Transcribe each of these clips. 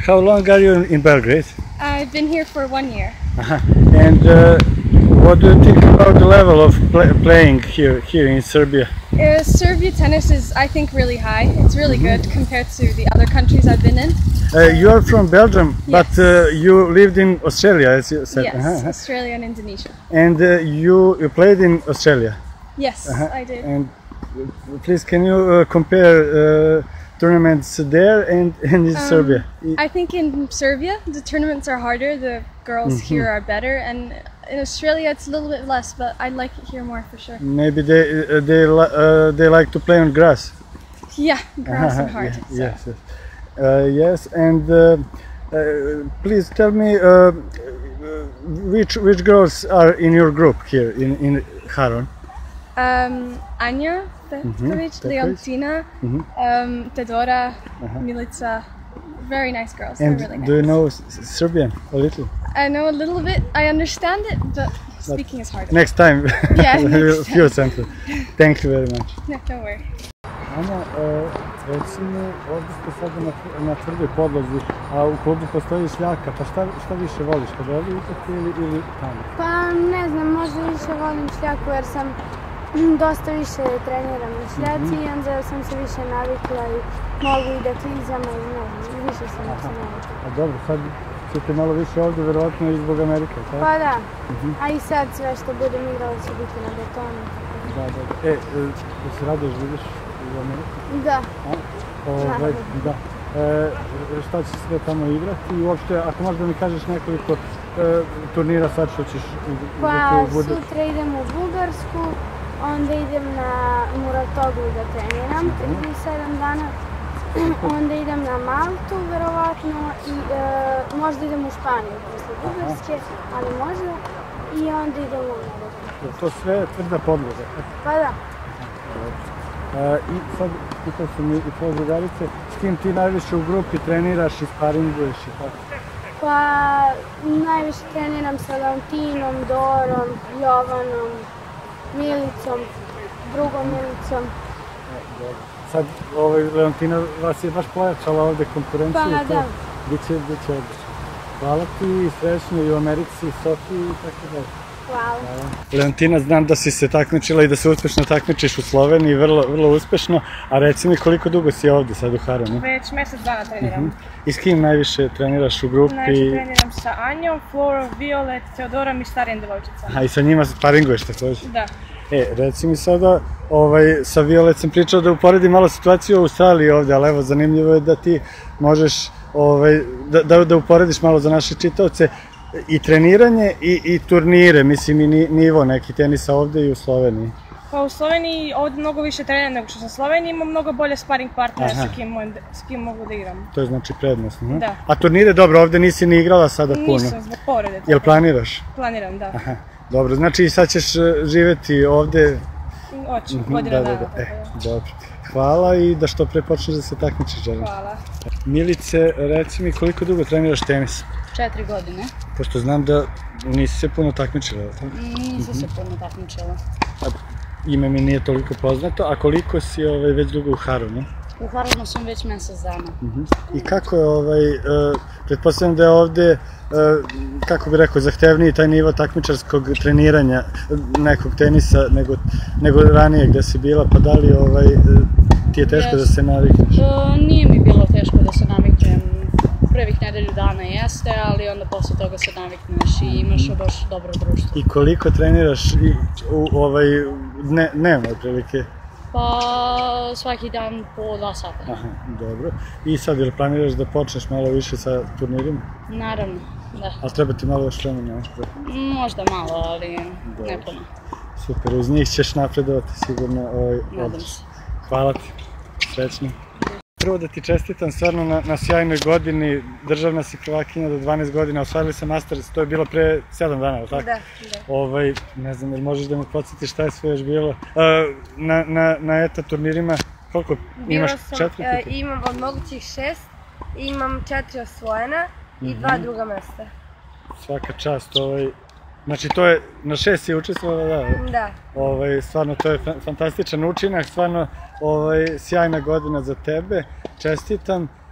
How long are you in Belgrade? I've been here for 1 year. And what do you think about the level of playing here in Serbia? Serbia tennis is, I think, really high. It's really good compared to the other countries I've been in. You are from Belgium, but Yes. you lived in Australia, as you said. Yes, Australia and Indonesia. And you played in Australia. Yes, I did. And please, can you compare tournaments there and in Serbia? I think in Serbia, the tournaments are harder. The girls here are better. And in Australia, it's a little bit less, but I like it here more for sure. Maybe they like to play on grass. Yeah, grass and hard. So. Yes, yes. And please tell me which girls are in your group here in Haron? Anja Petkovic, Leontina, Tedora, Milica. Very nice girls. And They're really nice. do you know Serbian a little? I know a little bit. I understand it, but speaking is harder. Next time. Yeah, next time. Few sentences. Thank you very much. No, don't worry. Anja, recimo, ovdje ste sada na tvrdoj podlozi, a u klubu postoji šljaka, pa šta više voliš, kad ovdje utakti ili tamo? Pa ne znam, možda više volim šljaku jer sam dosta više treniram na šljaci i onda sam se više navikla i mogu i da klizam, ali ne znam, više sam se navikla. A dobro, sad ćete malo više ovdje, verovatno i zbog Amerike, tako? Pa da, a i sad sve što budem igrala će biti na betonu. Da. Da se raduješ, vidiš u Ameriku? Da. Da. Šta ćeš sve tamo igrati i uopšte, ako možeš da mi kažeš nekoliko turnira sad što ćeš Pa sutra idem u Bugarsku, onda idem na Muratoglu da treniram 37 dana, onda idem na Maltu verovatno i možda idem u Španiju posle Bugarske, ali možda, i onda idem u Ameriku. To sve je tvrda podloga? Pa da. I sad pitao sam i tvoje drugarice, s kim ti najviše u grupi treniraš i sparinguješ i tako? Pa najviše treniram sa Leontinom, Dorom, Jovanom, Milicom, drugom Milicom. Sad Leontina vas je baš pojačala ovde konkurenciju. Pa da. Biće odlično. Hvala ti i srećno i u Americi, Sofiji i tako dalje. Hvala. Leontina, znam da si se takmičila i da se uspešno takmičiš u Sloveniji, vrlo uspešno, a reci mi koliko dugo si ovde sad u Haronu? Već mjesec dana treniram. I s kim najviše treniraš u grupi? Najviše treniram sa Anjom, Florom, Violet, Teodorom i starijim devojčicama. A i sa njima sparinguješ također? Da. Reci mi sada, sa Violet sam pričao da uporedim malo situaciju u Australiji ovde, ali evo, zanimljivo je da ti možeš da uporediš malo za naše čitaoce i treniranje i turnire, mislim i nivo neki tenisa ovde i u Sloveniji. Pa u Sloveniji ovdje mnogo više treniram nego što sam u Sloveniji, imam mnogo bolje sparing partnera s kim mogu da igram. To je znači prednost. Da. A turnire, dobro, ovde nisi ni igrala sada puno? Nisam, zbog povrede. Jel planiraš? Planiram, da. Dobro, znači i sad ćeš živeti ovde? Hoću, godina dana. Dobro. Hvala i da što pre počneš da se takmičiš, želim. Hvala. Milice, reci mi koliko dugo treniraš tenis? 4 godine. Pošto znam da nisi se puno takmičila, je li tako? Nisam se puno takmičila. Ime mi nije toliko poznato, a koliko si već dugo u Haronu? U Haronu sam već mjesec dana. I kako je, pretpostavljam da je ovde, kako bih rekao, zahtevniji taj nivo takmičarskog treniranja nekog tenisa nego ranije gde si bila, pa da li ti je teško da se navikneš? Nije mi bilo teško da se naviknem. Prvih nedelju dana jeste, ali onda posle toga se navikneš i imaš baš dobro društvo. I koliko treniraš dnevno otprilike? Pa svaki dan po 2 sata. Aha, dobro. I sad ili planiraš da počneš malo više sa turnirima? Naravno, da. Ali treba ti malo još vremena? Možda malo, ali ne puno. Super, uz njih ćeš napredovati sigurno. Nadam se. Hvala ti, srećno. Prvo da ti čestitam stvarno na sjajnoj godini, državna si prvakinja do 12 godina, osvajali se Masters, to je bilo pre 7 dana, ili tako? Da. Ne znam, jel možeš da me podsjetiš šta je sve još bilo? Na ETA turnirima, koliko imaš? 4 titula? Imam od mogućih 6, imam 4 osvojena i 2 druga mesta. Svaka čast, znači to je, na 6 si učestvovala, da? Da. Stvarno, to je fantastičan učinak, stvarno sjajna godina za tebe, čestitam.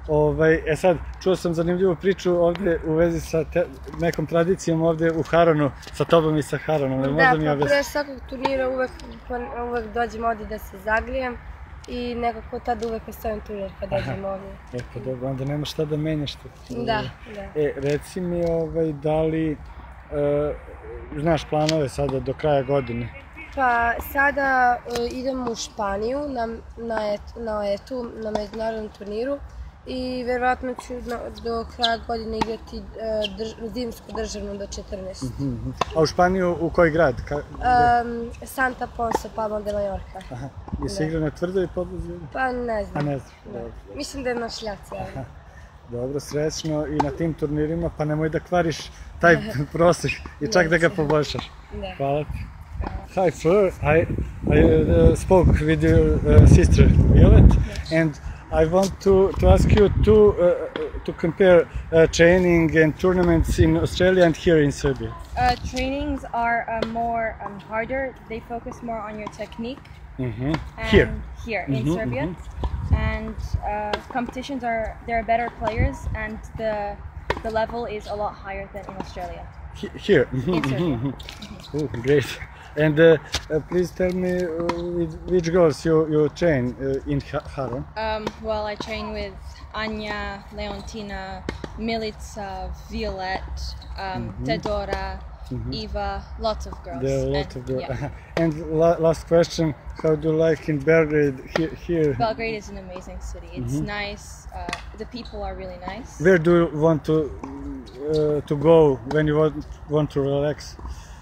Sad, čuo sam zanimljivu priču ovde u vezi sa nekom tradicijom ovde u Haranu, sa tobom i sa Haranom. Da, pa pre svakog turnira uvek dođem ovde da se zagrijem i nekako tad uvek ostavim turnir kad dođem ovde. Pa dobro, onda nema šta da menjaš to. Da. Reci mi, da li znaš planove sada do kraja godine? Pa sada idem u Španiju na ETU, na međunarodnom turniru i verovatno ću do kraja godine igrati zimsku državnu do 14. A u Španiju u koji grad? Santa Ponsa, Palma de Mallorca. Jesi igrao na tvrdoj podlozi? Pa ne znam. A ne znam, dobro. Mislim da je na šljaci, ali... Dobro, srećno i na tim turnirima, pa nemoj da kvariš taj prosek i čak da ga poboljšaš. Hvala ti. Hi Fleur, I spoke with your sister Violet, and I want to ask you to compare training and tournaments in Australia and here in Serbia. Trainings are more harder. They focus more on your technique. Here In Serbia, and competitions they're better players, and the level is a lot higher than in Australia. Here. In Serbia. Oh, great. And please tell me with which girls you train in Haran? Well, I train with Anja, Leontina, Milica, Violet, Tedora, Eva, lots of girls. There are a lot of girls. Yeah. And last question, how do you like in Belgrade here? Belgrade is an amazing city. It's nice. The people are really nice. Where do you want to go when you want to relax?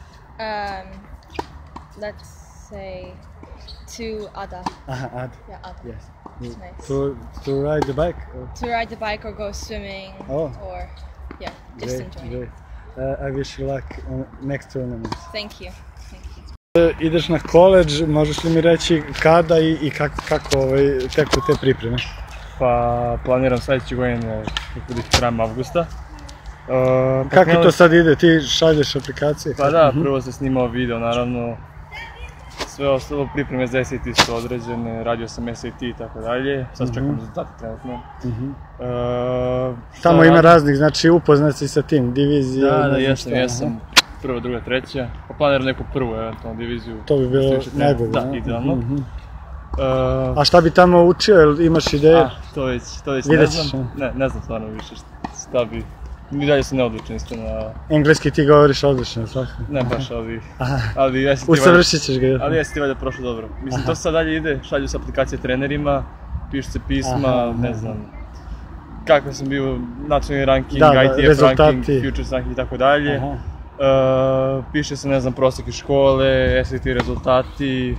Let's say to Ada. Ada. Yeah, Ada. Yes. It's nice. To ride the bike? To ride the bike or go swimming. Oh. Or just enjoy. Great. I wish you luck on next tournament. Thank you. Ideš na koledž, možeš li mi reći kada i kako teku te pripreme? Pa planiram sledeće godine, krajem avgusta. Kako to sad ide? Ti šalješ aplikacije? Pa da, prvo se snimao video, naravno. Sve ostalo pripreme za SAT su određene, radio sam SAT i tako dalje. Sad čekam rezultate trenutno. Tamo ima raznih, znači upoznat si sa tim, divizije? Da, jesam. Prva, druga, treća. Pa planiram neku prvu eventualnu diviziju. To bi bilo najbolje. Da, idealno. A šta bi tamo učio, imaš ideje? To već ne znam. Ne znam stvarno više šta bi. I dalje sam neodlučen iskreno. Engleski ti govoriš odlično, svakako? Ne baš, ali... Usavršit ćeš ga. Ali jesi ti valjda prošlo dobro. Mislim, to sad dalje ide, šalju se aplikacije trenerima, pišu se pisma, ne znam, kakav sam bio, nacionalni ranking, ITF ranking, Futures ranking i tako dalje. Piše se, ne znam, prosek iz škole, SAT rezultati,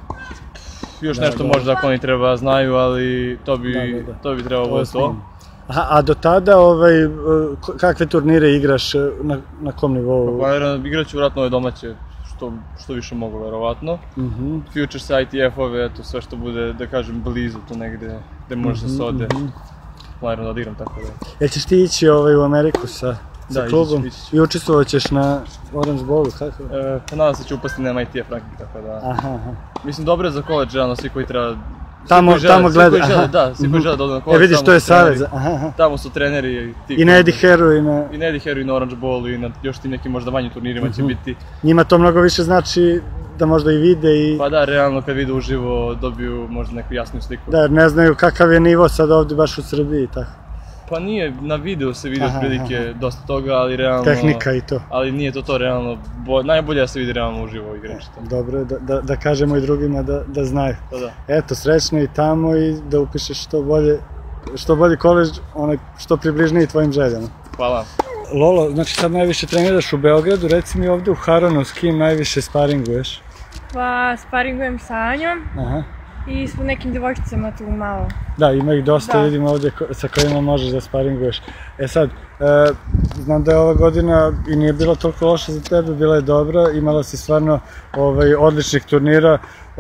još nešto možda ako oni treba znaju, ali to bi trebalo bude to. A do tada, kakve turnire igraš, na kom nivou? Pa igrat ću vjerojatno ove domaće, što više mogu verovatno. Futures, ITF-ove, eto sve što bude, da kažem, blizu tu negde, gde može da se ode. Planiram da odigram tako da. Jel ćeš ti ići u Ameriku sa klubom? I učestvovat ćeš na Orange Bowlu, kako? Pa nadam se će upasti na ITF ranking, tako da. Mislim, dobro je za koledž, realno, svi koji treba... Tamo gleda, svi koji žele da odu na koledž, vidiš, to je savez. Tamo su treneri. I na Eddie Heru i na Orange Bowlu i na još tim nekim možda manjim turnirima će biti. Njima to mnogo više znači da možda i vide i... Pa da, realno kad vide uživo dobiju možda neku jasnu sliku. Da, jer ne znaju kakav je nivo sad ovdje baš u Srbiji i tako. Pa nije, na videu se vidi otprilike dosta toga, ali realno... Tehnika i to. Ali nije to realno, najbolje da se vidi realno uživo igračita. Dobro je da kažemo i drugima da znaju. Eto, srećno i tamo i da upišeš što bolji koledž, što približniji tvojim željama. Hvala. Lolo, znači sad najviše treniraš u Beogradu, reci mi ovdje u Haranu s kim najviše sparinguješ? Pa sparingujem sa Anjom i s nekim devojčicama tu malo. Da, ima ih dosta, vidim ovdje sa kojima možeš da sparinguješ. Sad, znam da je ova godina i nije bila toliko loša za tebe, bila je dobra, imala si stvarno odličnih turnira,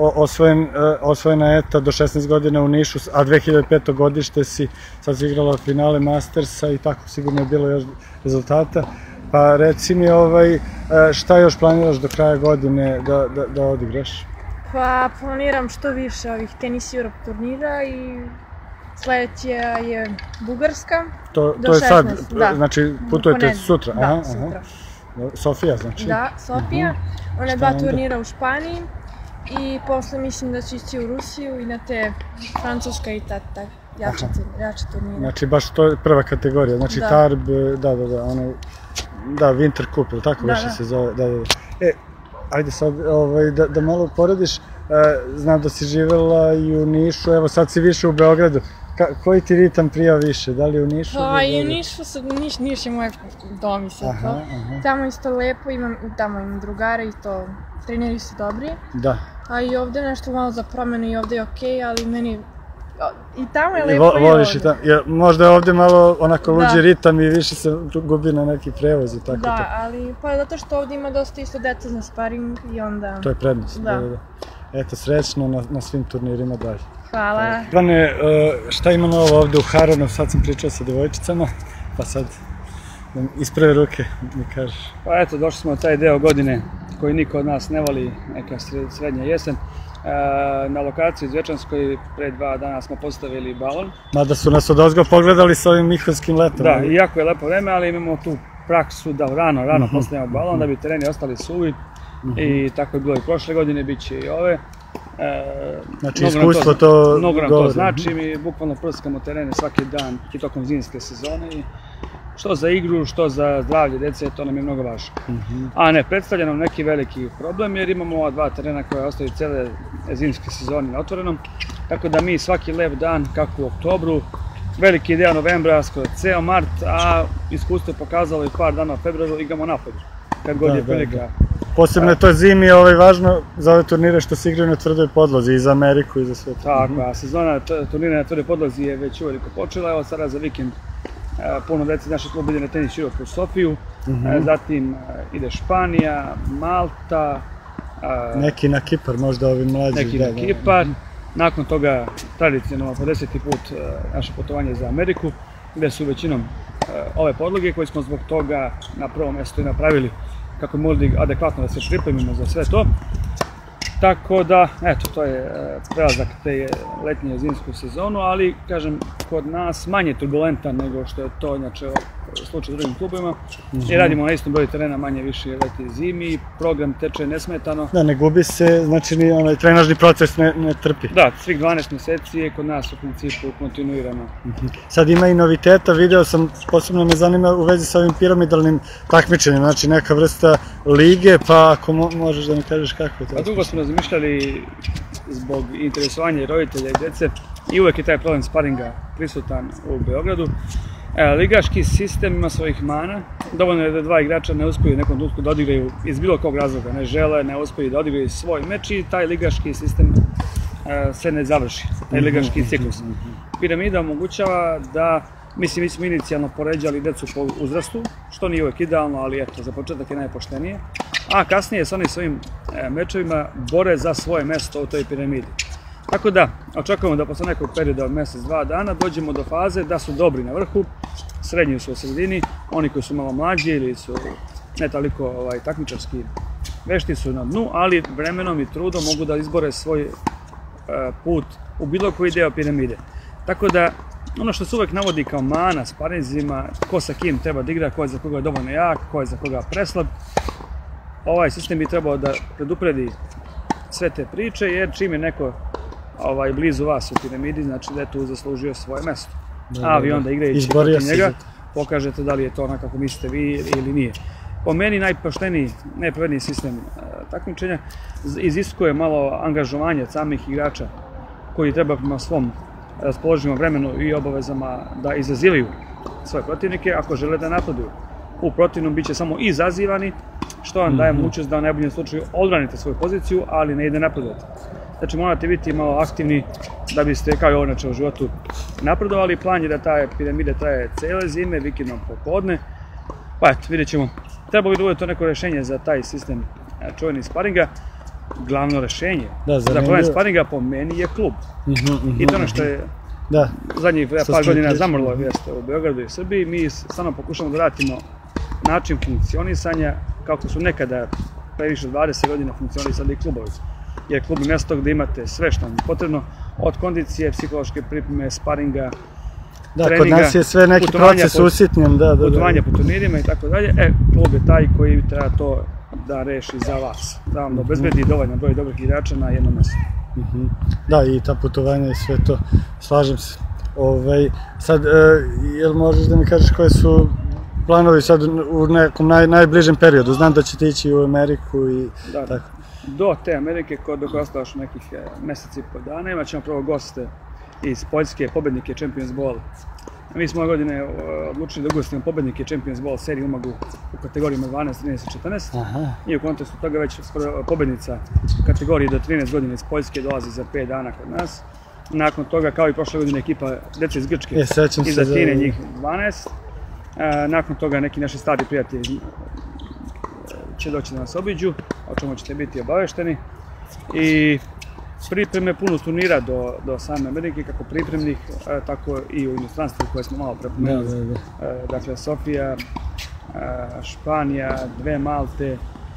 osvojena ETA do 16 godina u Nišu, a 2005. godište si, sad si igrala finale Mastersa i tako sigurno je bilo još rezultata. Pa reci mi šta još planiraš do kraja godine da odigraš? Pa planiram što više ovih Tenis Europe turnira i Sledeća je Bugarska. To je sad, znači putujete sutra? Da, sutra. Sofija znači? Da, Sofija. Ona je 2 turnira u Španiji i posle mislim da će ići u Rusiju i na te Francuska i ta jače turnire. Znači baš to je prva kategorija, znači Tarb, da, Winter Cup, ili tako više se zove, da. Ajde sad da malo uporediš, znam da si živjela i u Nišu, evo sad si više u Beogradu. Koji ti ritam prija više, da li u Nišu? Pa i u Nišu, Niš je moj dom i sve to. Tamo isto lepo, tamo imam drugare i to, treneri su dobri. Da. A i ovde nešto malo za promenu i ovde je okej, ali meni i tamo je lepo i ovde. Voliš i tamo, možda je ovde malo onako luđi ritam i više se gubi na neki prevoz i tako to. Da, ali pa zato što ovde ima dosta isto deca za sparing i onda... To je prednost, da. Eto, srećno na svim turnirima dalje. Hvala. Ivane, šta ima novo ovde u Haronu? Sad sam pričao sa devojčicama, pa sad iz prve ruke mi kažeš. Pa eto, došli smo na taj deo godine koji niko od nas ne voli, neka srednja jesen. Na lokaciji u Zvečanskoj pre 2 dana smo postavili balon. Mada su nas odozgo pogledali sa ovim mihonskim letom. Da, iako je lepo vreme, ali imamo tu praksu da rano postavljamo balon, da bi tereni ostali suvi. I tako je bilo i prošle godine, bit će i ove. Znači iskustvo to govori. Mnogo nam to znači, mi bukvalno prskamo terene svaki dan i tokom zimske sezone. Što za igru, što za zdravlje dece, to nam je mnogo važno. A ne predstavlja nam neki veliki problem jer imamo ova 2 terena koja ostaju cele zimske sezone na otvorenom. Tako da mi svaki lep dan, kako u oktobru, veliki deo novembra, skoro ceo mart, a iskustvo je pokazalo i par dana u februaru igramo napolju, kad god je prilika. Posebno je to zimi važno za ove turnire što se igraju na tvrdoj podlozi i za Ameriku i za sve to. Tako, a sezona turnira na tvrdoj podlozi je već uveliko počela, evo sada za vikend puno dece naše klub ide na tenis Europe u Sofiju, zatim ide Španija, Malta. Neki na Kipar, možda ovi mlađi. Neki na Kipar, nakon toga tradicionalno po 10. put naše putovanje za Ameriku, gde su većinom ove podloge koje smo zbog toga na prvom mjestu i napravili kako bi mogli adekvatno da se pripremimo za sve to. Tako da, eto, to je prelazak te letnje zimsku sezonu, ali, kažem, kod nas manje turbulentan nego što je to, inače, slučaj u drugim klubima. I radimo na istom broju terena manje više leti zimi, program teče nesmetano. Da, ne gubi se, znači ni onaj trenažni proces ne trpi. Da, svih 12 meseci je kod nas u principu kontinuirano. Sad ima i noviteta, video sam, posebno me zanima u vezi sa ovim piramidalnim takmičenjem, znači neka vrsta lige, pa ako možeš da mi kažeš kako je to. Pa dugo smo razmišljali zbog interesovanja roditelja i dece i uvek je taj problem sparinga prisutan u Beogradu. Ligaški sistem ima svojih mana, dovoljno je da 2 igrača ne uspiju u nekom trenutku da odigraju iz bilo kog razloga, ne žele, ne uspiju da odigraju svoj meč i taj ligaški sistem se ne završi, taj ligaški ciklus. Piramida omogućava da, mislim, mi smo inicijalno poređali decu po uzrastu, što nije uvek idealno, ali eto, za početak je najpoštenije, a kasnije se oni svojim mečevima bore za svoje mesto u toj piramidi. Tako da, očekujemo da posle nekog perioda od mjesec, 2 dana dođemo do faze da su dobri na vrhu, srednji su u sredini, oni koji su malo mlađi ili su ne toliko takmičarski vešti su na dnu, ali vremenom i trudom mogu da izbore svoj put u bilo koji deo piramide. Tako da, ono što se uvek navodi kao mana sparinzima, ko sa kim treba da igra, ko je za koga dovoljno jak, ko je za koga preslab, ovaj sistem bi trebao da predupredi sve te priče, jer čim je neko blizu vas u piramidi, znači da je tu zaslužio svoje mesto. A vi onda igrajući protiv njega pokažete da li je to onako kako mislite vi ili nije. Po meni najpravedniji sistem takmičenja iziskuje malo angažovanja od samih igrača koji treba prema svom raspoloživom vremenu i obavezama da izazivaju svoje protivnike ako žele da napreduju. U protivnom bit će samo izazivani, što vam daje mogućnost da u najboljem slučaju odbranite svoju poziciju, ali ne ide napredujete. Znači morate biti malo aktivni da biste, kao i ovo u životu, napredovali. Plan je da ta piramida traje cele zime, vikendom popodne. Pa eto, vidjet ćemo. Treba bi da bude to neko rešenje za taj sistem čuveni sparinga. Glavno rešenje za problem sparinga po meni je klub. I to ono što je zadnjih par godina zamrlo u Beogradu i Srbiji. Mi stvarno pokušamo da vratimo način funkcionisanja kako su nekada previše 20 godina funkcionisali klubovi. Jer klub je mjesto gdje imate sve što vam je potrebno, od kondicije, psihološke pripreme, sparinga, da, treninga, kod nas je sve neki proces usitnjen, putovanja po turnirima i tako dalje. Klub je taj koji treba to da reši za vas, da vam obezbedi dovoljan broj dobrih igrača na jednom mjestu. Da, i ta putovanja i sve to, slažem se. Sad, jel možeš da mi kažeš koje su planovi sad u nekom najbližem periodu? Znam da ćete ići u Ameriku i tako. Do te Amerike, dok ostavaš nekih mjeseci i po dana, imat ćemo prvo goste iz Poljske, pobednike Champions Bowl. Mi smo ove godine odlučili da ugostimo pobednike Champions Bowl seriju Umagu u kategorijama 12, 13 i 14. I u kontekstu toga već pobednica kategorije do 13 godina iz Poljske dolazi za 5 dana kod nas. Nakon toga, kao i prošle godine, ekipa djece iz Grčke iz Atine, njih 12. Nakon toga neki naši stari prijatelji će doći da nas obiđu, o čemu ćete biti obavešteni. I pripreme puno turnira do same Amerike, kako pripremnih, tako i u inostranstvu koje smo malo prepomenuli. Dakle, Sofija, Španija, 2 Malte.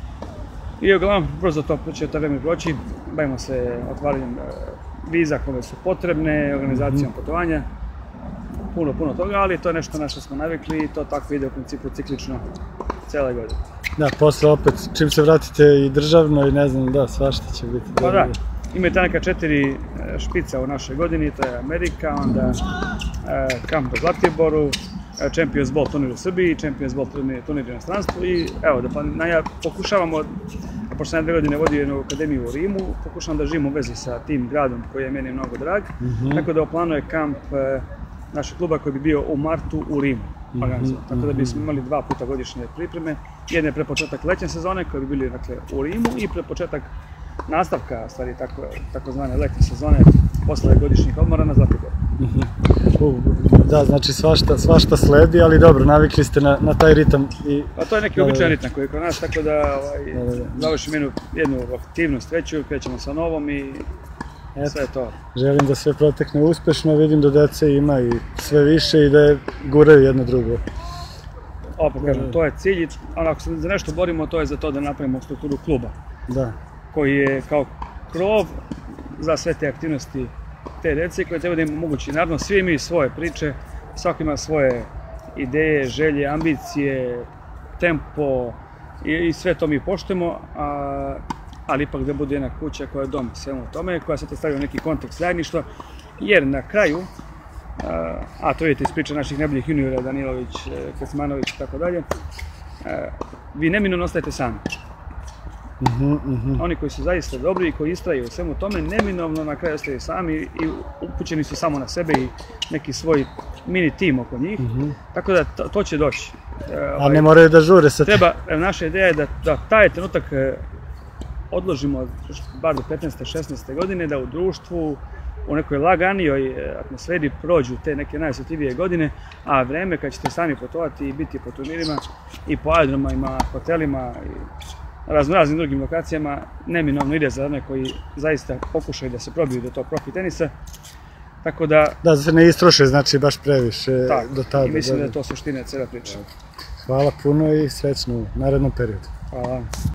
I uglavnom, brzo to će to vreme proći. Bavimo se otvaranjem viza koje su potrebne, organizacijom putovanja. Puno toga, ali to je nešto na što smo navikli i to tako ide u principu ciklično cijele godine. Da, posle opet, čim se vratite i državno i ne znam, da, svašta će biti. Pa da, ima ta neka 4 špica u našoj godini, to je Amerika, onda kamp u Zlatiboru, Champions Bowl turnir u Srbiji, Champions Bowl turnir u inostranstvu i evo, da pokušavamo, pošto sam 2 godine vodio jednu akademiju u Rimu, pokušavam da živim u vezi sa tim gradom koji je meni mnogo drag, tako da u planu je kamp našeg kluba koji bi bio u martu u Rimu. Tako da bismo imali 2 puta godišnje pripreme. Jedna je pre početak letnje sezone koji bi bili u Rimu i pre početak nastavka, stvari takozvane letnje sezone posle godišnjih odmora na Zlatiboru. Da, znači svašta sledi, ali dobro, navikli ste na taj ritam. Pa to je neki običajan ritam koji je kod nas, tako da završim jednu aktivnost veću, krećemo sa novom i sve to. Želim da sve protekne uspešno, vidim da dece ima i sve više i da guraju jedno drugo. Opet kažem, to je cilj, ako se za nešto borimo, to je za to da napravimo strukturu kluba. Koji je kao krov za sve te aktivnosti te dece koje treba da im omogući. Naravno, svi imaju svoje priče, svako ima svoje ideje, želje, ambicije, tempo i sve to mi poštujemo, ali ipak da bude jedna kuća koja je dom svemu tome, koja se te stavlja u neki kontekst zajedništva, jer na kraju, a to vidite iz priče naših najboljih juniora, Danilović, Kecmanović i tako dalje, vi neminovno ostajete sami. Oni koji su zaista dobri i koji istraju u svemu tome, neminovno na kraju ostaju sami i upućeni su samo na sebe i neki svoj mini tim oko njih, tako da to će doći. A ne moraju da žure sa tim. Naša ideja je da taj trenutak odložimo bar do 15. 16. godine, da u društvu u nekoj laganijoj atmosferi prođu te neke najosjetljivije godine, a vreme kad ćete sami putovati i biti po turnirima i po aerodromima, hotelima i raznoraznim drugim lokacijama, neminovno ide za one koji zaista pokušaju da se probiju do tog profi tenisa. Tako da... Da se ne istroše, znači baš previše do tada. Tako, i mislim da je to suština cijela priča. Hvala puno i srećno u narednom periodu. Hvala.